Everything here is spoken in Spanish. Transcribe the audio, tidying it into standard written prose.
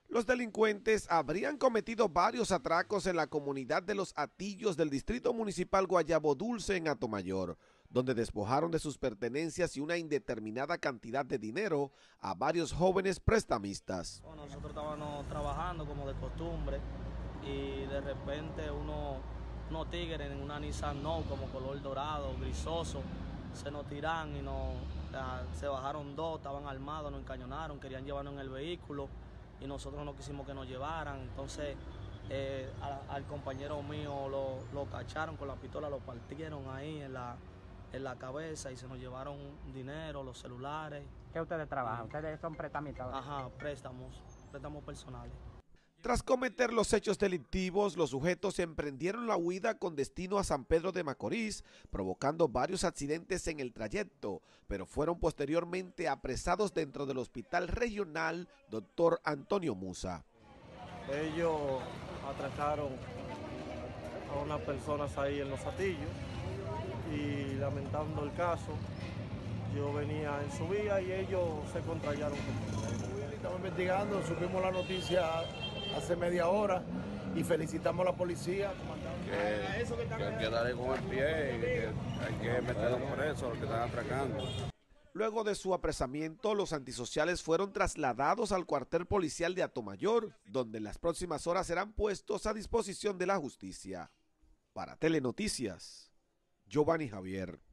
Los delincuentes habrían cometido varios atracos en la comunidad de Los Atillos del Distrito Municipal Guayabo Dulce en Atomayor, donde despojaron de sus pertenencias y una indeterminada cantidad de dinero a varios jóvenes prestamistas. Bueno, nosotros estábamos trabajando como de costumbre y de repente unos tigres en una Nissan No como color dorado, grisoso, se nos tiran y se bajaron dos, estaban armados, nos encañonaron, querían llevarnos en el vehículo y nosotros no quisimos que nos llevaran. Entonces al compañero mío lo cacharon con la pistola, lo partieron ahí en la cabeza y se nos llevaron dinero, los celulares. ¿Qué ustedes trabajan? ¿Ustedes son prestamistas? Ajá, préstamos personales. Tras cometer los hechos delictivos, los sujetos emprendieron la huida con destino a San Pedro de Macorís, provocando varios accidentes en el trayecto, pero fueron posteriormente apresados dentro del Hospital Regional Dr. Antonio Musa. Ellos atracaron a unas personas ahí en Los Atillos y lamentando el caso, yo venía en su vía y ellos se contrallaron conmigo. Estamos investigando, supimos la noticia hace media hora y felicitamos a la policía. Que hay que darle con el pie, que hay que meterlos presos a los que están atracando. Luego de su apresamiento, los antisociales fueron trasladados al cuartel policial de Atomayor, donde en las próximas horas serán puestos a disposición de la justicia. Para Telenoticias, Giovanni Javier.